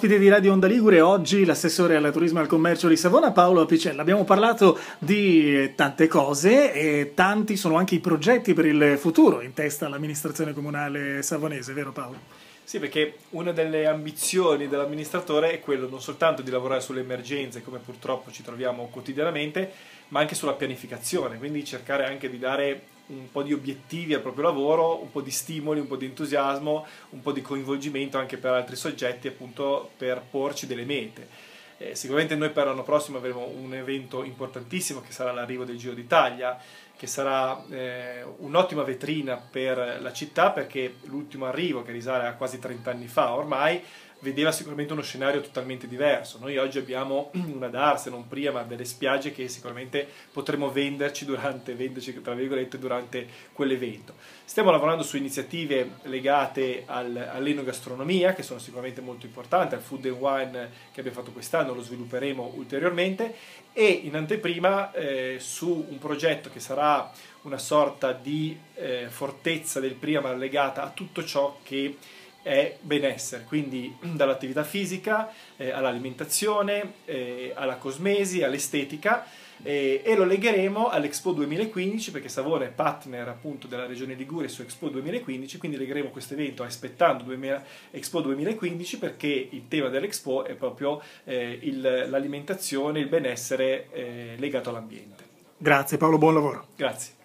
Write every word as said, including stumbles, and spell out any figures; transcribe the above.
Ospite di Radio Onda Ligure oggi l'assessore al turismo e al commercio di Savona, Paolo Apicella. Abbiamo parlato di tante cose e tanti sono anche i progetti per il futuro in testa all'amministrazione comunale savonese, vero Paolo? Sì, perché una delle ambizioni dell'amministratore è quello non soltanto di lavorare sulle emergenze, come purtroppo ci troviamo quotidianamente, ma anche sulla pianificazione, quindi cercare anche di dare un po' di obiettivi al proprio lavoro, un po' di stimoli, un po' di entusiasmo, un po' di coinvolgimento anche per altri soggetti, appunto per porci delle mete. Eh, sicuramente noi per l'anno prossimo avremo un evento importantissimo che sarà l'arrivo del Giro d'Italia, che sarà eh, un'ottima vetrina per la città, perché l'ultimo arrivo, che risale a quasi trenta anni fa ormai, vedeva sicuramente uno scenario totalmente diverso. Noi oggi abbiamo una Dar, se non prima, delle spiagge che sicuramente potremo venderci durante, venderci, tra virgolette, durante quell'evento. Stiamo lavorando su iniziative legate al, all'enogastronomia, che sono sicuramente molto importanti, al food and wine che abbiamo fatto quest'anno, lo svilupperemo ulteriormente, e in anteprima eh, su un progetto che sarà una sorta di eh, fortezza del prima legata a tutto ciò che è benessere, quindi dall'attività fisica eh, all'alimentazione, eh, alla cosmesi, all'estetica, eh, e lo legheremo all'Expo duemilaquindici, perché Savona è partner appunto della Regione Liguria su Expo duemilaquindici, quindi legheremo questo evento aspettando Expo duemilaquindici, perché il tema dell'Expo è proprio eh, l'alimentazione, il benessere eh, legato all'ambiente. Grazie Paolo, buon lavoro. Grazie.